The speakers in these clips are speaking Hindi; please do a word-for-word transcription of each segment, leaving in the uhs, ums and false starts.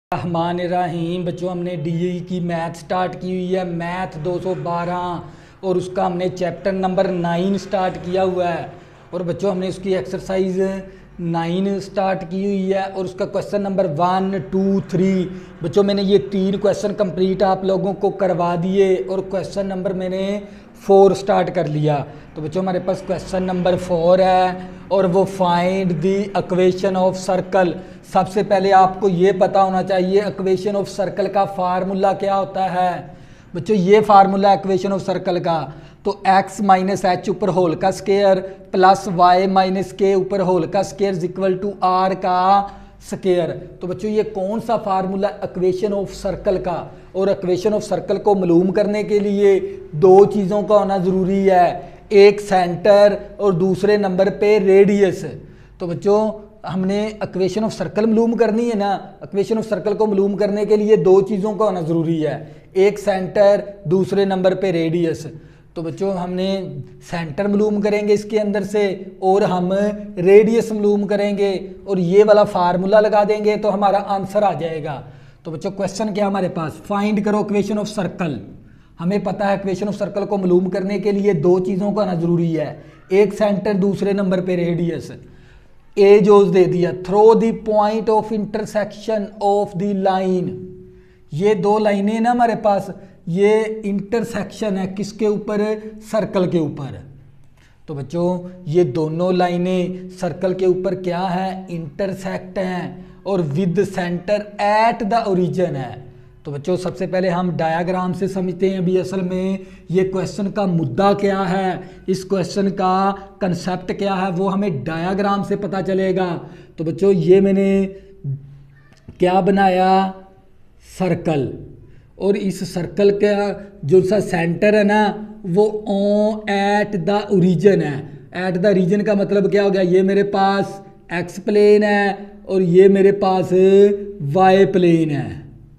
रहमान रहीम। बच्चों हमने डी की मैथ स्टार्ट की हुई है, मैथ दो सौ बारह, और उसका हमने चैप्टर नंबर नाइन स्टार्ट किया हुआ है। और बच्चों हमने उसकी एक्सरसाइज नाइन स्टार्ट की हुई है और उसका question number one two three. बच्चों मैंने ये तीन क्वेश्चन कंप्लीट आप लोगों को करवा दिए और क्वेश्चन नंबर मैंने फोर स्टार्ट कर लिया। तो बच्चों हमारे पास क्वेश्चन नंबर फोर है और वो find the equation of circle. सबसे पहले आपको ये पता होना चाहिए इक्वेशन ऑफ सर्कल का फार्मूला क्या होता है। बच्चों ये फार्मूला इक्वेशन ऑफ सर्कल का, तो x माइनस एच ऊपर होल का square plus Y minus K ऊपर होल का स्केयर इक्वल टू आर का स्केयर। तो बच्चों ये कौन सा फार्मूला इक्वेशन ऑफ सर्कल का, और इक्वेशन ऑफ सर्कल को मालूम करने के लिए दो चीज़ों का होना ज़रूरी है, एक सेंटर और दूसरे नंबर पे रेडियस। तो बच्चों हमने इक्वेशन ऑफ सर्कल मालूम करनी है ना, इक्वेशन ऑफ सर्कल को मालूम करने के लिए दो चीज़ों का होना ज़रूरी है, एक सेंटर दूसरे नंबर पे रेडियस। तो बच्चों हमने सेंटर मालूम करेंगे इसके अंदर से और हम रेडियस मालूम करेंगे और ये वाला फार्मूला लगा देंगे तो हमारा आंसर आ जाएगा। तो बच्चों क्वेश्चन क्या हमारे पास, फाइंड करो इक्वेशन ऑफ सर्कल। हमें पता है इक्वेशन ऑफ सर्कल को मालूम करने के लिए दो चीज़ों का आना ज़रूरी है, एक सेंटर दूसरे नंबर पे रेडियस। ए जो दे दिया, through the point of intersection of the line. ये दो लाइनें ना हमारे पास, ये इंटरसेक्शन है किसके ऊपर, सर्कल के ऊपर। तो बच्चों ये दोनों लाइनें सर्कल के ऊपर क्या है, इंटरसेक्ट हैं और with centre at the origin है। तो बच्चों सबसे पहले हम डायग्राम से समझते हैं अभी असल में ये क्वेश्चन का मुद्दा क्या है, इस क्वेश्चन का कंसेप्ट क्या है, वो हमें डायग्राम से पता चलेगा। तो बच्चों ये मैंने क्या बनाया, सर्कल, और इस सर्कल का जो सा सेंटर है ना वो ओ एट द ओरिजिन है। एट द रीजन का मतलब क्या हो गया, ये मेरे पास एक्स प्लेन है और ये मेरे पास वाई प्लेन है।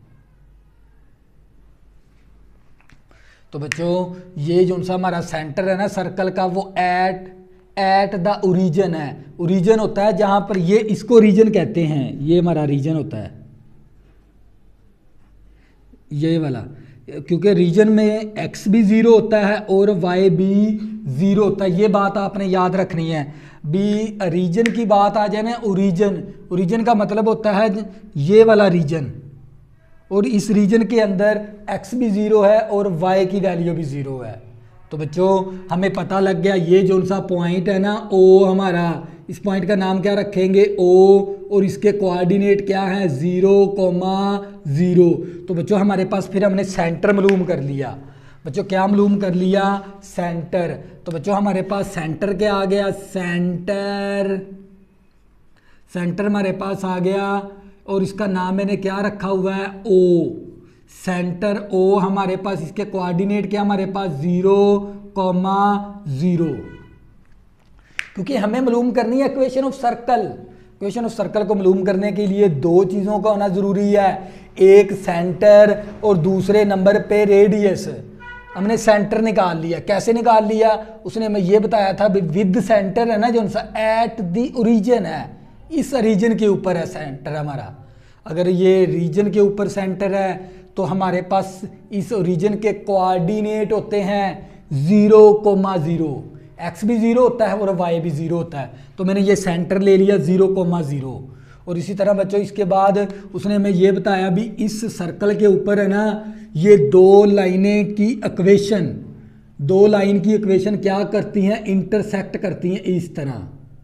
तो बच्चों ये जो सा हमारा सेंटर है ना सर्कल का वो एट एट द ओरिजिन है। ओरिजिन होता है जहां पर, ये इसको रीजन कहते हैं, ये हमारा रीजन होता है ये वाला, क्योंकि रीजन में x भी ज़ीरो होता है और y भी ज़ीरो होता है। ये बात आपने याद रखनी है। भी रीजन की बात आ जाए ना, ओरिजिन, ओरिजिन का मतलब होता है ये वाला रीजन, और इस रीजन के अंदर x भी ज़ीरो है और y की वैल्यू भी ज़ीरो है। तो बच्चों हमें पता लग गया ये जो सा पॉइंट है ना O हमारा, इस पॉइंट का नाम क्या रखेंगे, O, और इसके कोऑर्डिनेट क्या है, ज़ीरो कोमा ज़ीरो। तो बच्चों हमारे पास फिर हमने सेंटर मालूम कर लिया। बच्चों क्या मालूम कर लिया, सेंटर। तो बच्चों हमारे पास सेंटर क्या आ गया, सेंटर, सेंटर हमारे पास आ गया और इसका नाम मैंने क्या रखा हुआ है, O, सेंटर O हमारे पास, इसके कोऑर्डिनेट क्या हमारे पास, ज़ीरो कोमा ज़ीरो, क्योंकि हमें मालूम करनी है equation of circle. Equation of circle को मालूम करने के लिए दो चीज़ों का होना ज़रूरी है, एक सेंटर और दूसरे नंबर पे रेडियस। हमने सेंटर निकाल लिया, कैसे निकाल लिया, उसने हमें ये बताया था विद सेंटर है ना जो सा एट द ओरिजिन है, इस रीजन के ऊपर है सेंटर हमारा। अगर ये रीजन के ऊपर सेंटर है तो हमारे पास इस रीजन के कोऑर्डिनेट होते हैं ज़ीरो कोमा ज़ीरो, एक्स भी ज़ीरो होता है और वाई भी ज़ीरो होता है। तो मैंने ये सेंटर ले लिया ज़ीरो कोमा ज़ीरो। और इसी तरह बच्चों इसके बाद उसने हमें ये बताया भी इस सर्कल के ऊपर है ना ये दो लाइनें की इक्वेशन, दो लाइन की इक्वेशन क्या करती हैं, इंटरसेक्ट करती हैं इस तरह।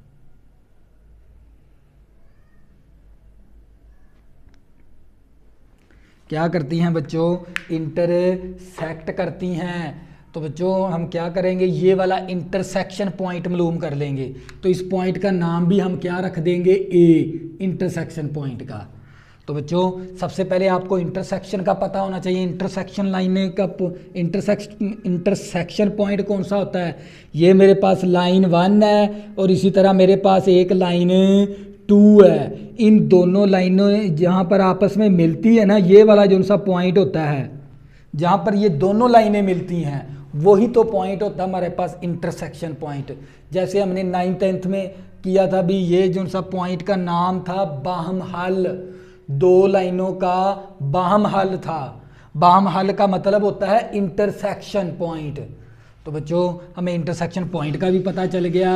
क्या करती हैं बच्चों, इंटरसेक्ट करती हैं। तो बच्चों हम क्या करेंगे, ये वाला इंटरसेक्शन पॉइंट मालूम कर लेंगे। तो इस पॉइंट का नाम भी हम क्या रख देंगे, ए, इंटरसेक्शन पॉइंट का। तो बच्चों सबसे पहले आपको इंटरसेक्शन का पता होना चाहिए, इंटरसेक्शन लाइनें का इंटरसेक्शन इंटरसेक्शन पॉइंट कौन सा होता है। ये मेरे पास लाइन वन है और इसी तरह मेरे पास एक लाइन टू है। इन दोनों लाइनों जहाँ पर आपस में मिलती है ना, ये वाला जो सा पॉइंट होता है जहाँ पर ये दोनों लाइनें मिलती हैं, वही तो पॉइंट होता है हमारे पास इंटरसेक्शन पॉइंट। जैसे हमने नाइन टेंथ में किया था भी, ये जो सा पॉइंट का नाम था बाहम हल। दो लाइनों का बाहम हल था। बाहम हल का मतलब होता है इंटरसेक्शन पॉइंट। तो बच्चों हमें इंटरसेक्शन पॉइंट का भी पता चल गया।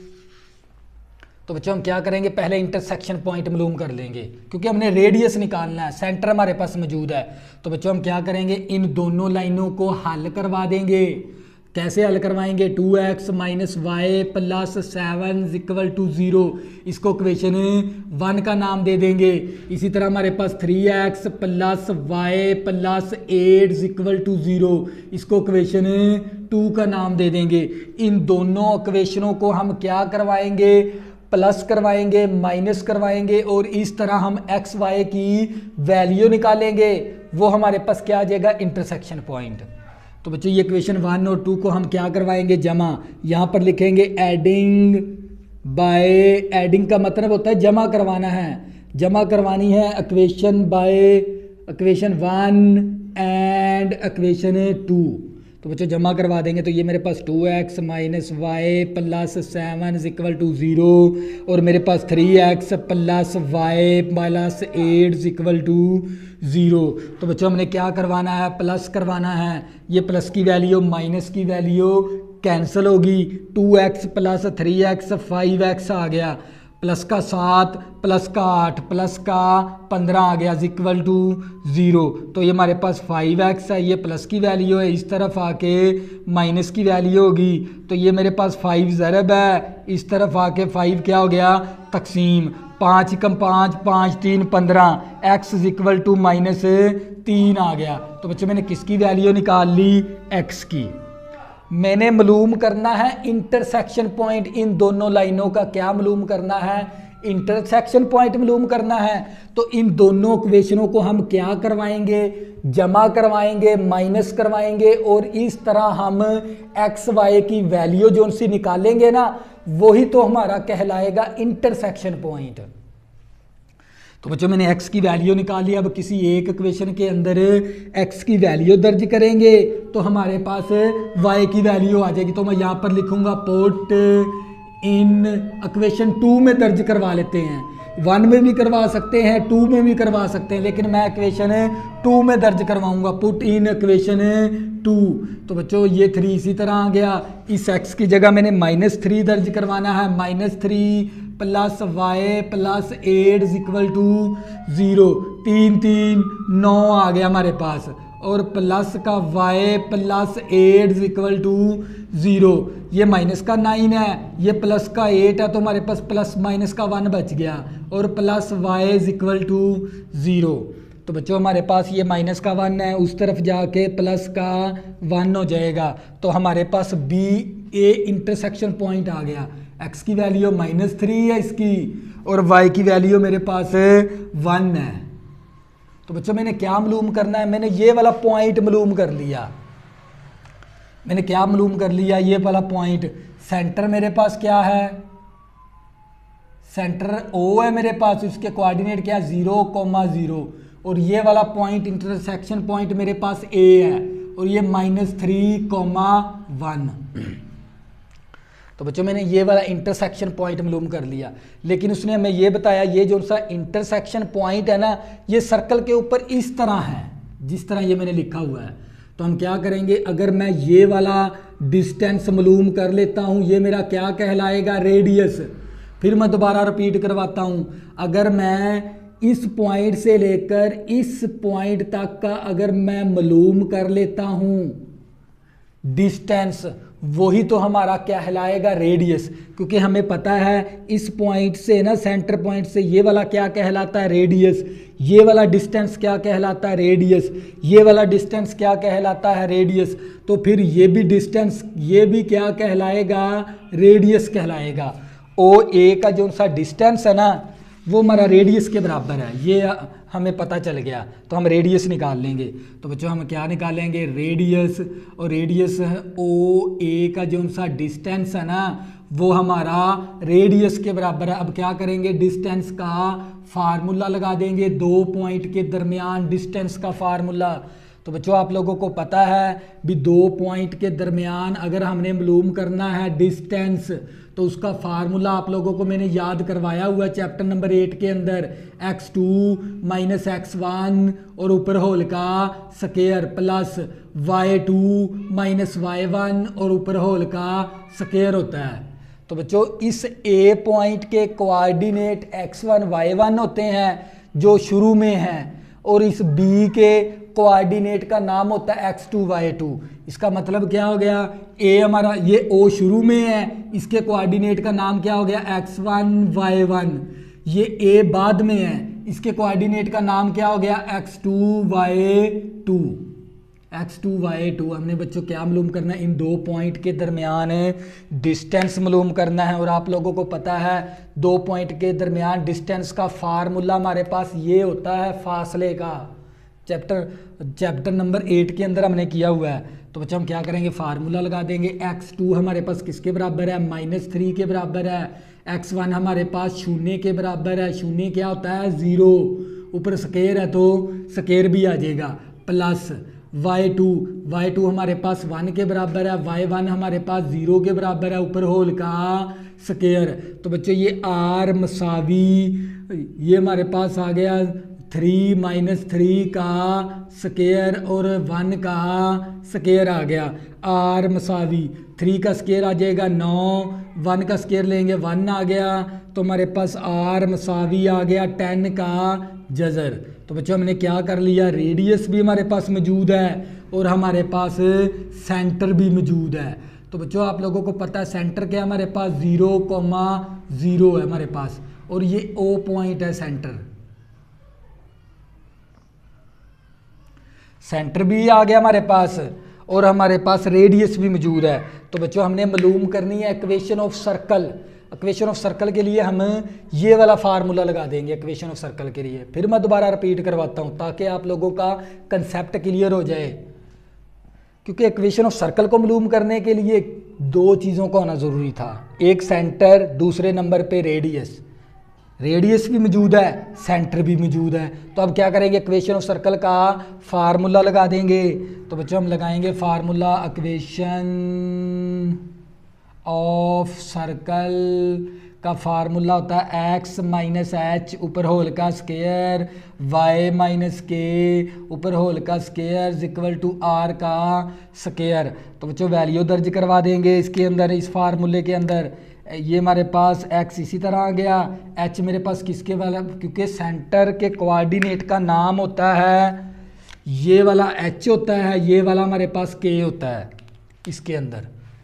तो बच्चों हम क्या करेंगे, पहले इंटरसेक्शन पॉइंट मालूम कर लेंगे क्योंकि हमने रेडियस निकालना है, सेंटर हमारे पास मौजूद है। तो बच्चों हम क्या करेंगे, इन दोनों लाइनों को हल करवा देंगे। कैसे हल करवाएंगे, two X minus Y plus seven equal to zero, इसको इक्वेशन वन का नाम दे देंगे। इसी तरह हमारे पास three X plus Y plus eight equal to zero, इसको इक्वेशन टू का नाम दे देंगे। इन दोनों इक्वेशनों को हम क्या करवाएंगे, प्लस करवाएंगे, माइनस करवाएंगे और इस तरह हम एक्स वाई की वैल्यू निकालेंगे। वो हमारे पास क्या आ जाएगा, इंटरसेक्शन पॉइंट। तो बच्चों ये इक्वेशन वन और टू को हम क्या करवाएंगे, जमा। यहाँ पर लिखेंगे एडिंग बाय, एडिंग का मतलब होता है जमा करवाना है, जमा करवानी है equation by equation one and equation two. तो बच्चों जमा करवा देंगे तो ये मेरे पास two X minus Y plus seven equal to zero और मेरे पास three X plus Y plus eight equal to zero. तो बच्चों हमने क्या करवाना है, प्लस करवाना है। ये प्लस की वैल्यू माइनस की वैल्यू कैंसिल होगी। Two X plus three X five X आ गया, प्लस का सात प्लस का आठ प्लस का पंद्रह आ गया इक्वल टू ज़ीरो। तो ये हमारे पास फाइव एक्स है, ये प्लस की वैल्यू है, इस तरफ आके माइनस की वैल्यू होगी। तो ये मेरे पास फाइव ज़रब है, इस तरफ आके फाइव क्या हो गया, तकसीम। पाँच कम पाँच, पाँच तीन पंद्रह, एक्स इक्वल टू माइनस तीन आ गया। तो बच्चों मैंने किसकी वैल्यू निकाल ली, एक्स की। मैंने मालूम करना है इंटरसेक्शन पॉइंट, इन दोनों लाइनों का क्या मालूम करना है, इंटरसेक्शन पॉइंट मालूम करना है। तो इन दोनों इक्वेशनों को हम क्या करवाएंगे, जमा करवाएंगे, माइनस करवाएंगे और इस तरह हम एक्स वाई की वैल्यू जो उनसे निकालेंगे ना, वही तो हमारा कहलाएगा इंटरसेक्शन पॉइंट। तो बच्चों मैंने x की वैल्यू निकाली। अब किसी एक इक्वेशन के अंदर x की वैल्यू दर्ज करेंगे तो हमारे पास y की वैल्यू आ जाएगी। तो मैं यहाँ पर लिखूंगा पुट इन इक्वेशन टू में दर्ज करवा लेते हैं, वन में भी करवा सकते हैं, टू में भी करवा सकते हैं, लेकिन मैं इक्वेशन टू में दर्ज करवाऊंगा, पुट इन इक्वेशन टू। तो बच्चों ये थ्री इसी तरह आ गया, इस x की जगह मैंने माइनस थ्री दर्ज करवाना है, minus three plus Y plus eight equal to zero, तीन तीन नौ आ गया हमारे पास, और प्लस का Y plus eight equal to zero. ये माइनस का नाइन है, ये प्लस का एट है, तो हमारे पास प्लस माइनस का वन बच गया, और plus Y equal to zero. तो बच्चों हमारे पास ये माइनस का वन है, उस तरफ जाके प्लस का वन हो जाएगा। तो हमारे पास बी ए इंटरसेक्शन पॉइंट आ गया। एक्स की वैल्यू माइनस थ्री है इसकी, और वाई की वैल्यू मेरे पास वन है। तो बच्चों मैंने क्या मालूम करना है, मैंने ये वाला पॉइंट मालूम कर लिया। मैंने क्या मालूम कर लिया, ये वाला पॉइंट। सेंटर मेरे पास क्या है, सेंटर ओ है मेरे पास, इसके कोऑर्डिनेट क्या है, जीरो कोमा जीरो, और ये वाला पॉइंट इंटरसेक्शन पॉइंट मेरे पास ए है, और ये माइनस थ्री कोमा वन। तो बच्चों मैंने ये वाला इंटरसेक्शन पॉइंट मालूम कर लिया, लेकिन उसने हमें ये बताया ये जो सा इंटरसेक्शन पॉइंट है ना, ये सर्कल के ऊपर इस तरह है, जिस तरह ये मैंने लिखा हुआ है। तो हम क्या करेंगे, अगर मैं ये वाला डिस्टेंस मालूम कर लेता हूँ, ये मेरा क्या कहलाएगा, रेडियस। फिर मैं दोबारा रिपीट करवाता हूँ, अगर मैं इस पॉइंट से लेकर इस पॉइंट तक का अगर मैं मालूम कर लेता हूँ डिस्टेंस, वही तो हमारा कहलाएगा रेडियस। क्योंकि हमें पता है इस पॉइंट से ना, सेंटर पॉइंट से ये वाला क्या कहलाता है, रेडियस। ये वाला डिस्टेंस क्या कहलाता है, रेडियस। ये वाला डिस्टेंस क्या कहलाता है, रेडियस। तो फिर ये भी डिस्टेंस, ये भी क्या कहलाएगा, रेडियस कहलाएगा। ओ ए का जो सा डिस्टेंस है ना, वो हमारा रेडियस के बराबर है, ये हमें पता चल गया। तो हम रेडियस निकाल लेंगे। तो बच्चों हम क्या निकालेंगे, रेडियस, और रेडियस ओ ए का जो सा डिस्टेंस है ना, वो हमारा रेडियस के बराबर है। अब क्या करेंगे, डिस्टेंस का फार्मूला लगा देंगे, दो पॉइंट के दरमियान डिस्टेंस का फार्मूला। तो बच्चों आप लोगों को पता है भी दो पॉइंट के दरमियान अगर हमने मालूम करना है डिस्टेंस, तो उसका फार्मूला आप लोगों को मैंने याद करवाया हुआ है चैप्टर नंबर एट के अंदर, X two minus X one और ऊपर होल का square plus Y two minus Y one और ऊपर होल का स्केयर होता है। तो बच्चों इस ए पॉइंट के coordinate X one Y one होते हैं जो शुरू में हैं, और इस बी के कोऑर्डिनेट का नाम होता है एक्स टू वाई टू। इसका मतलब क्या हो गया, ए हमारा ये ओ शुरू में है, इसके कोऑर्डिनेट का नाम क्या हो गया एक्स वन वाई वन। ये ए बाद में है, इसके कोऑर्डिनेट का नाम क्या हो गया X two Y two. X two Y two हमने बच्चों क्या मालूम करना है, इन दो पॉइंट के दरमियान डिस्टेंस मालूम करना है। और आप लोगों को पता है दो पॉइंट के दरमियान डिस्टेंस का फार्मूला हमारे पास ये होता है फासले का, चैप्टर चैप्टर नंबर एट के अंदर हमने किया हुआ है। तो बच्चों हम क्या करेंगे, फार्मूला लगा देंगे। एक्स टू हमारे पास किसके बराबर है, माइनस थ्री के बराबर है। एक्स वन हमारे पास शून्य के बराबर है, शून्य क्या होता है ज़ीरो, ऊपर स्केयर है तो स्केयर भी आ जाएगा, plus Y two, Y two हमारे पास वन के बराबर है, वाई वन हमारे पास ज़ीरो के बराबर है, ऊपर होल का स्केयर। तो बच्चों ये आर मसावी, ये हमारे पास आ गया थ्री माइनस थ्री का स्केयर और वन का स्केयर आ गया। आर मसावी थ्री का स्केयर आ जाएगा नौ, वन का स्केयर लेंगे वन आ गया, तो हमारे पास आर मसावी आ गया टेन का जजर। तो बच्चों हमने क्या कर लिया, रेडियस भी हमारे पास मौजूद है और हमारे पास सेंटर भी मौजूद है। तो बच्चों आप लोगों को पता है सेंटर क्या हमारे पास ज़ीरो कोमा ज़ीरो है हमारे पास, और ये ओ पॉइंट है सेंटर। सेंटर भी आ गया हमारे पास और हमारे पास रेडियस भी मौजूद है। तो बच्चों हमने मालूम करनी है equation of circle. Equation of circle के लिए हम ये वाला फार्मूला लगा देंगे इक्वेशन ऑफ सर्कल के लिए। फिर मैं दोबारा रिपीट करवाता हूँ ताकि आप लोगों का कंसेप्ट क्लियर हो जाए, क्योंकि इक्वेशन ऑफ सर्कल को मालूम करने के लिए दो चीज़ों का होना ज़रूरी था, एक सेंटर, दूसरे नंबर पे रेडियस। रेडियस भी मौजूद है, सेंटर भी मौजूद है। तो अब क्या करेंगे, इक्वेशन ऑफ सर्कल का फार्मूला लगा देंगे। तो बच्चों हम लगाएंगे फार्मूला इक्वेशन ऑफ सर्कल का फार्मूला होता है एक्स माइनस एच ऊपर होल का स्केयर, वाई माइनस के ऊपर होल का स्केयर इक्वल टू आर का स्केयर। तो बच्चों वैल्यू दर्ज करवा देंगे इसके अंदर, इस फार्मूले के अंदर। ये हमारे पास x इसी तरह आ गया, h मेरे पास किसके वाला, क्योंकि सेंटर के कोऑर्डिनेट का नाम होता है ये वाला h होता है, ये वाला हमारे पास k होता है इसके अंदर।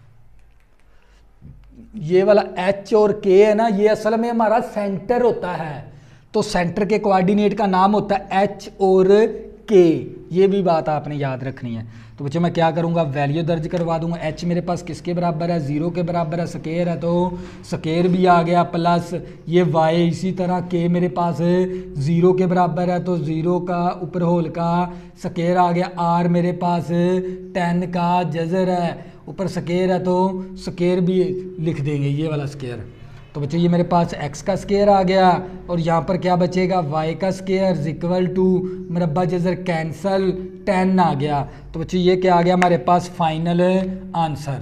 ये वाला h और k है ना, ये असल में हमारा सेंटर होता है। तो सेंटर के कोऑर्डिनेट का नाम होता है h और k, ये भी बात आपने याद रखनी है। तो बच्चों मैं क्या करूंगा, वैल्यू दर्ज करवा दूंगा। h मेरे पास किसके बराबर है, ज़ीरो के बराबर है, स्केयर है तो स्केयर भी आ गया, प्लस ये y इसी तरह k मेरे पास ज़ीरो के बराबर है तो ज़ीरो का ऊपर होल का स्केयर आ गया, r मेरे पास टेन का जजर है, ऊपर स्केयर है तो स्केयर भी लिख देंगे ये वाला स्केयर। तो बच्चों ये मेरे पास x का स्केयर आ गया और यहाँ पर क्या बचेगा, y का स्केयर इक्वल टू मुरब्बा जजर कैंसल टेन आ गया। तो बच्चों ये क्या आ गया हमारे पास फाइनल आंसर।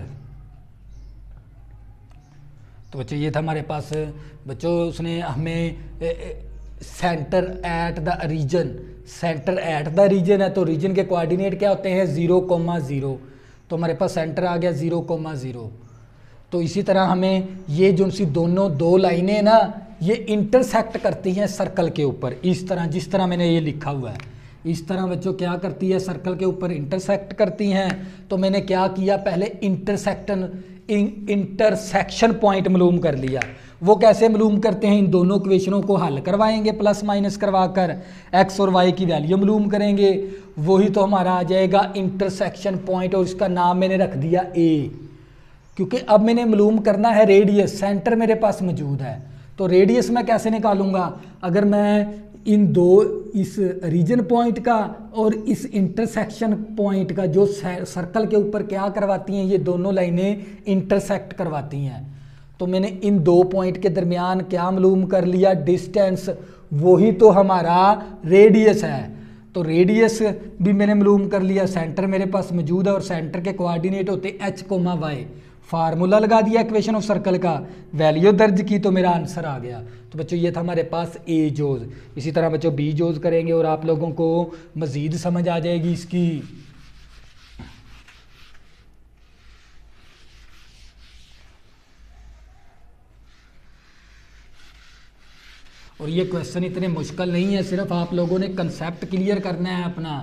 तो बच्चों ये था हमारे पास। बच्चों उसने हमें centre at the region, centre at the region है तो रीजन के कोऑर्डिनेट क्या होते हैं, ज़ीरो कोमा ज़ीरो। तो हमारे पास सेंटर आ गया ज़ीरो कोमा ज़ीरो। तो इसी तरह हमें ये जो सी दोनों दो लाइनें ना ये इंटरसेक्ट करती हैं सर्कल के ऊपर, इस तरह जिस तरह मैंने ये लिखा हुआ है, इस तरह बच्चों क्या करती है सर्कल के ऊपर इंटरसेक्ट करती हैं। तो मैंने क्या किया, पहले इंटरसेक्शन इंटरसेक्शन पॉइंट मालूम कर लिया। वो कैसे मालूम करते हैं, इन दोनों इक्वेशनों को हल करवाएंगे प्लस माइनस करवा कर, एक्स और वाई की वैल्यू मालूम करेंगे, वही तो हमारा आ जाएगा इंटरसेक्शन पॉइंट। और इसका नाम मैंने रख दिया ए, क्योंकि अब मैंने मालूम करना है रेडियस, सेंटर मेरे पास मौजूद है। तो रेडियस मैं कैसे निकालूंगा, अगर मैं इन दो, इस रीजन पॉइंट का और इस इंटरसेक्शन पॉइंट का जो सर्कल के ऊपर क्या करवाती हैं, ये दोनों लाइनें इंटरसेक्ट करवाती हैं। तो मैंने इन दो पॉइंट के दरमियान क्या मालूम कर लिया, डिस्टेंस, वही तो हमारा रेडियस है। तो रेडियस भी मैंने मालूम कर लिया, सेंटर मेरे पास मौजूद है और सेंटर के कोऑर्डिनेट होते एच कोमा वाई। फार्मूला लगा दिया इक्वेशन ऑफ सर्कल का, वैल्यू दर्ज की, तो मेरा आंसर आ गया। तो बच्चों ये था हमारे पास ए जोज। इसी तरह बच्चों बी जोज करेंगे और आप लोगों को मज़ीद समझ आ जाएगी इसकी। और ये क्वेश्चन इतने मुश्किल नहीं है, सिर्फ आप लोगों ने कंसेप्ट क्लियर करना है अपना।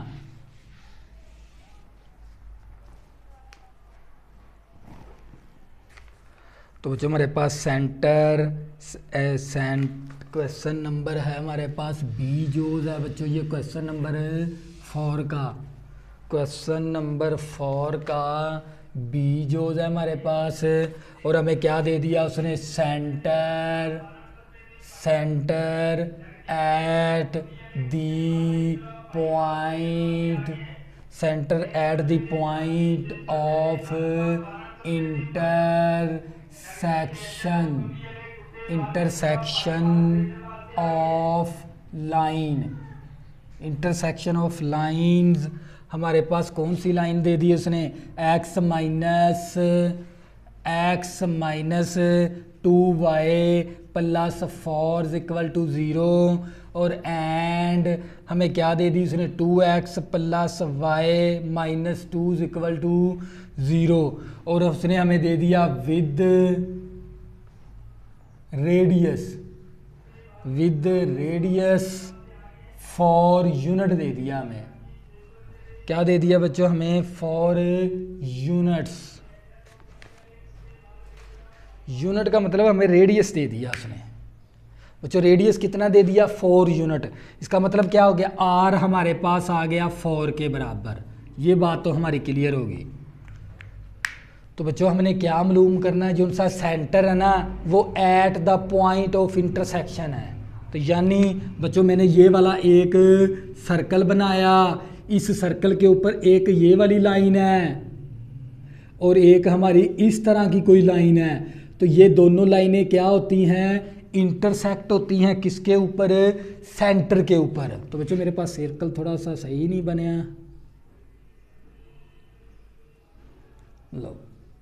तो बच्चों हमारे पास सेंटर सेंट क्वेश्चन नंबर है हमारे पास बी जोज है बच्चों, ये क्वेश्चन नंबर फोर का, क्वेश्चन नंबर फोर का बी जोज है हमारे पास। और हमें क्या दे दिया उसने, centre centre at the point, centre at the point of intersection intersection of line, intersection of lines. हमारे पास कौन सी लाइन दे दी उसने, x minus X minus two Y plus four equal to zero, और एंड हमें क्या दे दी उसने, two X plus Y minus two equal to zero, और उसने हमें दे दिया with radius with radius four unit दे दिया हमें। क्या दे दिया बच्चों हमें, फॉर यूनिट्स। यूनिट का मतलब हमें रेडियस दे दिया उसने बच्चों। रेडियस कितना दे दिया, फोर यूनिट। इसका मतलब क्या हो गया, आर हमारे पास आ गया फोर के बराबर। ये बात तो हमारी क्लियर होगी। तो बच्चों हमने क्या मालूम करना है, जो सा सेंटर है ना वो at the point of intersection है। तो यानी बच्चों मैंने ये वाला एक सर्कल बनाया, इस सर्कल के ऊपर एक ये वाली लाइन है और एक हमारी इस तरह की कोई लाइन है। तो ये दोनों लाइनें क्या होती हैं, इंटरसेक्ट होती हैं किसके ऊपर, सेंटर के ऊपर। तो बच्चों मेरे पास सर्कल थोड़ा सा सही नहीं बना, लो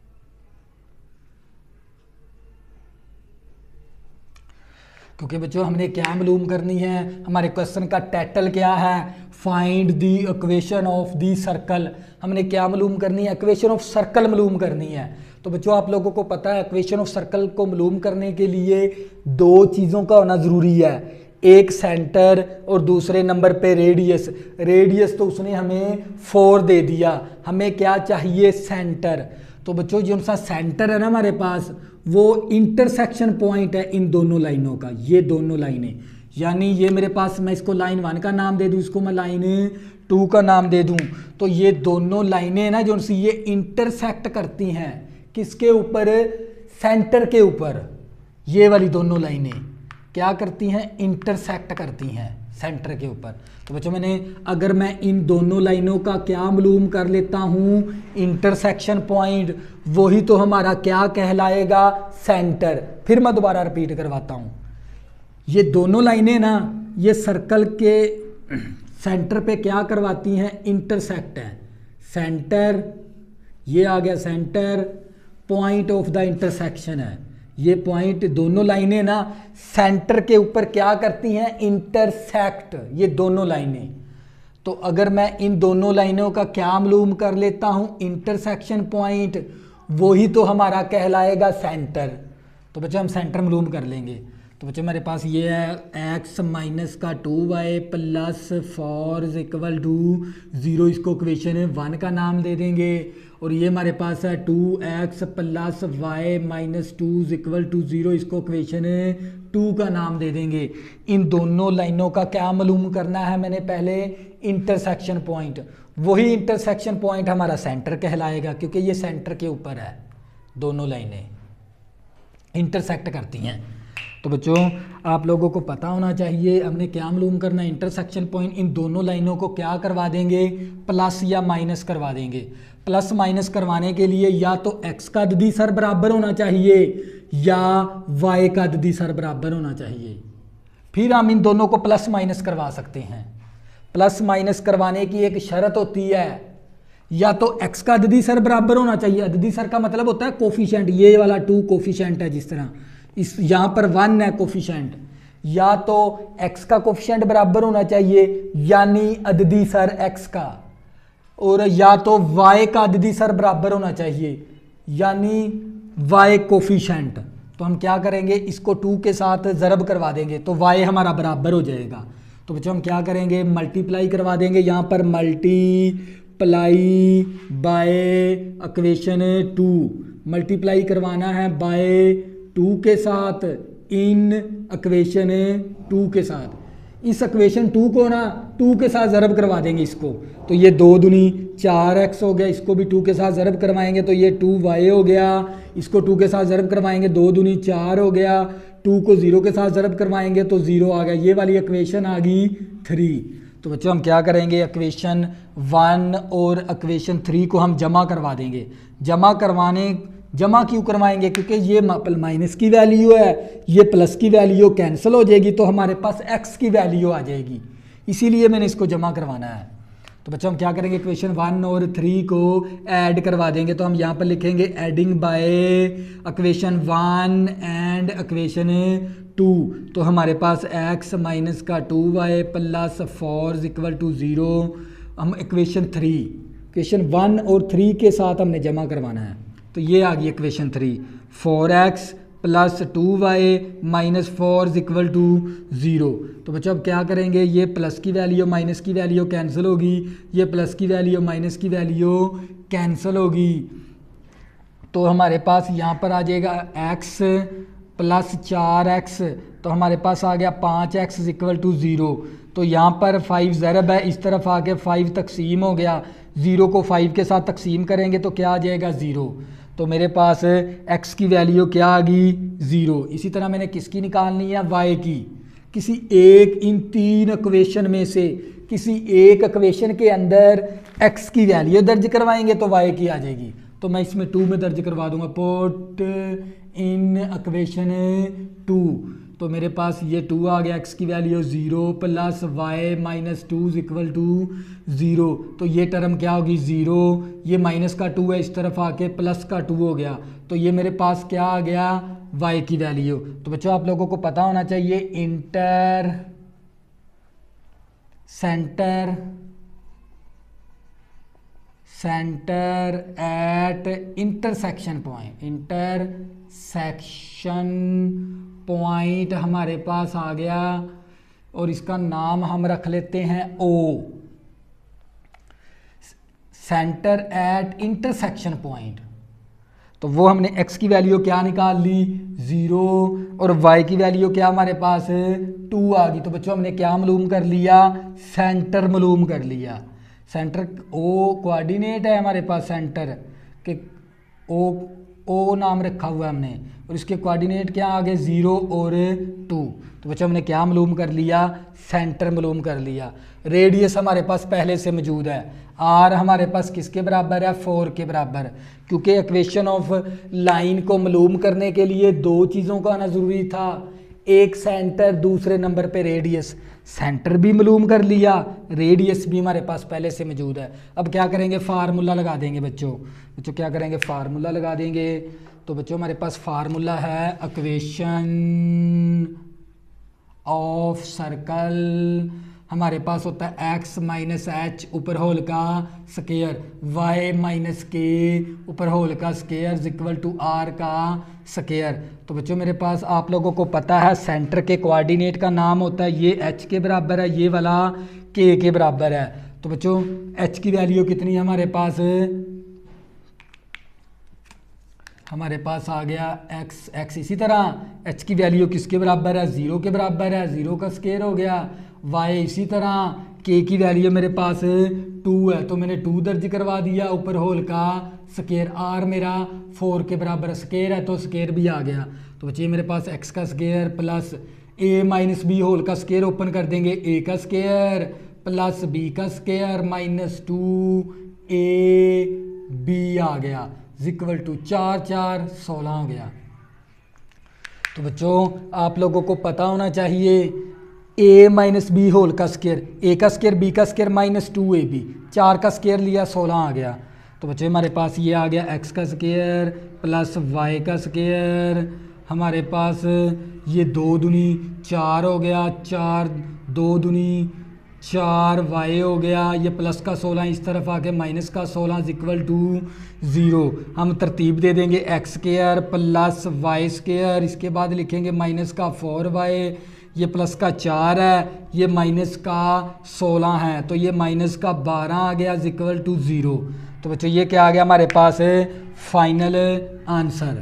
क्योंकि बच्चों हमने क्या मालूम करनी है, हमारे क्वेश्चन का टाइटल क्या है, find the equation of the circle. हमने क्या मालूम करनी है, इक्वेशन ऑफ सर्कल मालूम करनी है। तो बच्चों आप लोगों को पता है इक्वेशन ऑफ सर्कल को मालूम करने के लिए दो चीज़ों का होना ज़रूरी है, एक सेंटर और दूसरे नंबर पे रेडियस। रेडियस तो उसने हमें फोर दे दिया, हमें क्या चाहिए, सेंटर। तो बच्चों जो सा सेंटर है ना हमारे पास, वो इंटरसेक्शन पॉइंट है इन दोनों लाइनों का। ये दोनों लाइनें, यानी ये मेरे पास, मैं इसको लाइन वन का नाम दे दूं, इसको मैं लाइन टू का नाम दे दूं। तो ये दोनों लाइनें ना जो सी ये इंटरसेक्ट करती हैं किसके ऊपर, सेंटर के ऊपर। ये वाली दोनों लाइनें क्या करती हैं, इंटरसेक्ट करती हैं सेंटर के ऊपर। तो बच्चों मैंने अगर मैं इन दोनों लाइनों का क्या मालूम कर लेता हूँ, इंटरसेक्शन पॉइंट, वही तो हमारा क्या कहलाएगा, सेंटर। फिर मैं दोबारा रिपीट करवाता हूँ, ये दोनों लाइनें ना ये सर्कल के सेंटर पे क्या करवाती हैं, इंटरसेक्ट है। सेंटर, ये आ गया centre, point of the intersection है। ये पॉइंट, दोनों लाइनें ना सेंटर के ऊपर क्या करती हैं, इंटरसेक्ट, ये दोनों लाइनें। तो अगर मैं इन दोनों लाइनों का क्या मालूम कर लेता हूं, इंटरसेक्शन पॉइंट, वही तो हमारा कहलाएगा सेंटर। तो बच्चों हम सेंटर मालूम कर लेंगे। तो बच्चों मेरे पास ये है एक्स माइनस का two Y plus four equal to zero, इसको इक्वेशन वन का नाम दे देंगे। और ये हमारे पास है two X plus Y minus two equal to zero, इसको इक्वेशन टू का नाम दे देंगे। इन दोनों लाइनों का क्या मालूम करना है मैंने पहले, इंटरसेक्शन पॉइंट। वही इंटरसेक्शन पॉइंट हमारा सेंटर कहलाएगा, क्योंकि ये सेंटर के ऊपर है, दोनों लाइनें इंटरसेक्ट करती हैं। तो बच्चों आप लोगों को पता होना चाहिए हमने क्या मालूम करना है, इंटरसेक्शन पॉइंट। इन दोनों लाइनों को क्या करवा देंगे, प्लस या माइनस करवा देंगे। प्लस माइनस करवाने के लिए या तो x का अददी सर बराबर होना चाहिए या y का अददी सर बराबर होना चाहिए, फिर हम इन दोनों को प्लस माइनस करवा सकते हैं। प्लस माइनस करवाने की एक शर्त होती है, या तो x का अददी सर बराबर होना चाहिए, अददी सर का मतलब होता है कोफिशिएंट, ये वाला टू कोफिशिएंट है जिस तरह इस यहाँ पर वन है कोफिशिएंट, या तो x का कोफिशिएंट बराबर होना चाहिए यानी अददी सर x का, और या तो y का अददी सर बराबर होना चाहिए यानी y कोफिशिएंट। तो हम क्या करेंगे, इसको टू के साथ ज़रब करवा देंगे तो y हमारा बराबर हो जाएगा। तो बच्चों हम क्या करेंगे, मल्टीप्लाई करवा देंगे, यहाँ पर multiply by equation two, multiply करवाना है बाय टू के साथ इन इक्वेशन टू के साथ, इस इक्वेशन टू को ना टू के साथ ज़रब करवा देंगे इसको, तो ये दो दुनी चार एक्स हो गया, इसको भी टू के साथ ज़रब करवाएंगे तो ये टू वाई हो गया, इसको टू के साथ ज़रब करवाएंगे दो दुनी चार हो गया, टू को ज़ीरो के साथ ज़रब करवाएंगे तो ज़ीरो आ गया, ये वाली इक्वेशन आ गई थ्री। तो बच्चों हम क्या करेंगे, इक्वेशन वन और इक्वेशन थ्री को हम जमा करवा देंगे। जमा करवाने जमा क्यों करवाएंगे, क्योंकि ये माइनस की वैल्यू है, ये प्लस की वैल्यू कैंसिल हो जाएगी तो हमारे पास x की वैल्यू आ जाएगी, इसीलिए मैंने इसको जमा करवाना है। तो बच्चों हम क्या करेंगे, इक्वेशन वन और थ्री को ऐड करवा देंगे, तो हम यहाँ पर लिखेंगे adding by equation one and equation two, तो हमारे पास x माइनस का two Y plus four equal to zero. हम इक्वेशन थ्री इक्वेशन वन और थ्री के साथ हमने जमा करवाना है, तो ये आ गई equation three, four X plus two Y minus four equal to zero. तो बच्चों अब क्या करेंगे, ये प्लस की वैल्यू माइनस की वैल्यू कैंसिल होगी, ये प्लस की वैल्यू माइनस की वैल्यू कैंसिल होगी, तो हमारे पास यहाँ पर आ जाएगा x प्लस चार एक्स, तो हमारे पास आ गया पाँच एक्स इक्वल टू ज़ीरो। तो यहाँ पर फाइव ज़रब है, इस तरफ आके फाइव तकसीम हो गया, ज़ीरो को फाइव के साथ तकसीम करेंगे तो क्या आ जाएगा ज़ीरो, तो मेरे पास x की वैल्यू क्या आ गई ज़ीरो। इसी तरह मैंने किसकी निकालनी है, y की, किसी एक इन तीन इक्वेशन में से किसी एक इक्वेशन के अंदर x की वैल्यू दर्ज करवाएंगे तो y की आ जाएगी, तो मैं इसमें टू में दर्ज करवा दूंगा, पुट इन इक्वेशन टू, तो मेरे पास ये टू आ गया, x की value zero plus Y minus two equal to zero, तो ये टर्म क्या होगी ज़ीरो, ये माइनस का टू है इस तरफ आके प्लस का टू हो गया, तो ये मेरे पास क्या आ गया y की वैल्यू। तो बच्चों आप लोगों को पता होना चाहिए inter centre centre at intersection point, intersection point हमारे पास आ गया और इसका नाम हम रख लेते हैं O, centre at intersection point. तो वो हमने x की वैल्यू क्या निकाल ली ज़ीरो और y की वैल्यू क्या हमारे पास टू आ गई। तो बच्चों हमने क्या मालूम कर लिया, सेंटर मालूम कर लिया। सेंटर ओ कोऑर्डिनेट है हमारे पास, सेंटर के ओ ओ नाम रखा हुआ है हमने और इसके कोऑर्डिनेट क्या आ गए ज़ीरो और टू। तो बच्चों हमने क्या मालूम कर लिया, सेंटर मालूम कर लिया। रेडियस हमारे पास पहले से मौजूद है, आर हमारे पास किसके बराबर है, फोर के बराबर, क्योंकि इक्वेशन ऑफ लाइन को मालूम करने के लिए दो चीज़ों का आना ज़रूरी था, एक सेंटर दूसरे नंबर पे रेडियस। सेंटर भी मालूम कर लिया, रेडियस भी हमारे पास पहले से मौजूद है। अब क्या करेंगे, फार्मूला लगा देंगे बच्चों। बच्चों क्या करेंगे, फार्मूला लगा देंगे। तो बच्चों हमारे पास फार्मूला है इक्वेशन ऑफ सर्कल, हमारे पास होता है एक्स माइनस एच ऊपर होल का स्केयर, वाई माइनस के ऊपर होल का स्केयर इक्वल टू आर का स्केयर। तो बच्चों मेरे पास आप लोगों को पता है सेंटर के कोऑर्डिनेट का नाम होता है, ये एच के बराबर है, ये वाला के के बराबर है। तो बच्चों एच की वैल्यू कितनी है हमारे पास, हमारे पास आ गया x x। इसी तरह h की वैल्यू किसके बराबर है, ज़ीरो के बराबर है, ज़ीरो का स्केयर हो गया। y इसी तरह k की वैल्यू मेरे पास टू है, तो मैंने टू दर्ज करवा दिया, ऊपर होल का स्केयर, r मेरा फोर के बराबर स्केयर है तो स्केयर भी आ गया। तो बच्चे मेरे पास x का square plus a minus B whole का स्केयर ओपन कर देंगे, a का स्केयर प्लस b का square minus two A B आ गया इक्वल टू चार चार सोलह हो गया। तो बच्चों आप लोगों को पता होना चाहिए ए माइनस बी होल का स्केयर, ए का स्केयर बी का square minus two A B, चार का स्केयर लिया सोलह आ गया। तो बच्चे हमारे पास ये आ गया एक्स का स्केयर प्लस वाई का स्केयर, हमारे पास ये दो दूनी चार हो गया, चार दो दूनी चार वाई हो गया, ये प्लस का सोलह इस तरफ आके माइनस का सोलह इक्वल टू ज़ीरो। हम तरतीब दे देंगे X square plus Y square, इसके बाद लिखेंगे माइनस का फोर वाई, ये प्लस का चार है, ये माइनस का सोलह है, तो ये माइनस का बारह आ गया इक्वल टू ज़ीरो। तो बच्चों ये क्या आ गया हमारे पास फाइनल आंसर।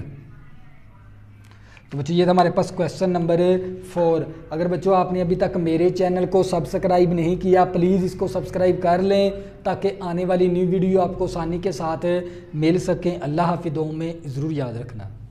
तो बच्चों ये था हमारे पास क्वेश्चन नंबर फोर। अगर बच्चों आपने अभी तक मेरे चैनल को सब्सक्राइब नहीं किया प्लीज़ इसको सब्सक्राइब कर लें ताकि आने वाली न्यू वीडियो आपको आसानी के साथ मिल सकें। अल्लाह हाफिज़, दुआ में ज़रूर याद रखना।